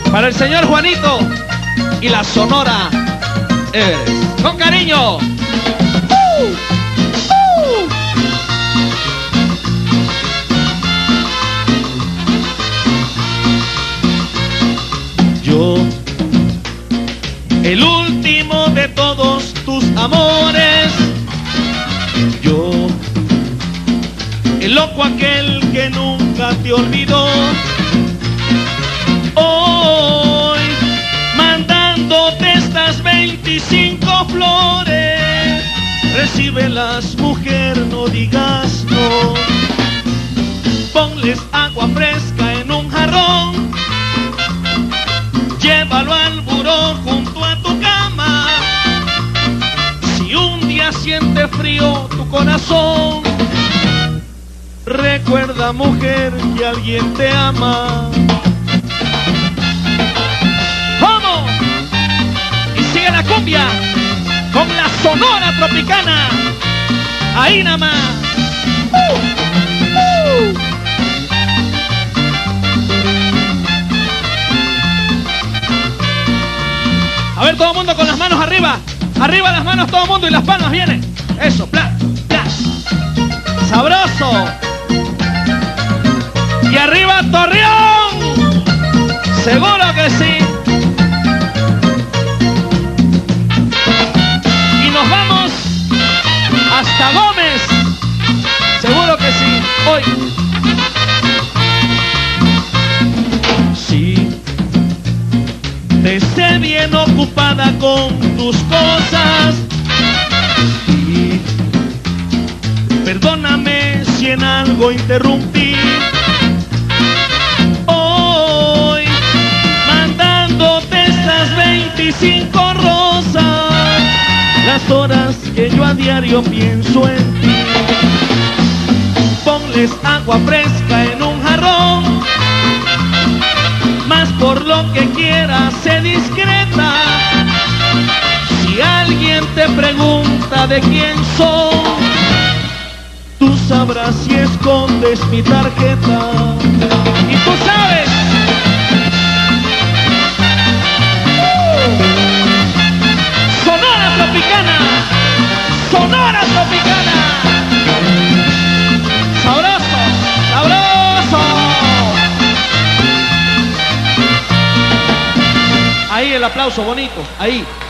Para el señor Juanito y la Sonora Everest. Con cariño. Yo, el último de todos tus amores. Yo, el loco aquel que nunca te olvidó. Hoy, mandándote estas 25 flores, recíbelas, mujer, no digas no. Ponles agua fresca en un jarrón, llévalo al buró junto a tu cama. Si un día siente frío tu corazón, recuerda, mujer, que alguien te ama. ¡Vamos! Y sigue la cumbia con la Sonora Tropicana. Ahí nada más. A ver, todo el mundo con las manos arriba. Arriba las manos todo el mundo y las palmas vienen. Eso, plan, plan. Sabroso. Y arriba Torreón. Seguro que sí. Y nos vamos hasta Gómez. Seguro que sí. Hoy. Sí. Te esté bien ocupada con tus cosas. Y perdóname si en algo interrumpí. Hoy, mandándote estas 25 rosas, las horas que yo a diario pienso en ti. Ponles agua fresca en un jarrón, mas por lo que quieras sé discreta. Si alguien te pregunta de quién soy, tú sabrás si escondes mi tarjeta. Y tú sabes. Sonora Tropicana. Sonora Tropicana. Sabroso, sabroso. Ahí el aplauso bonito, ahí.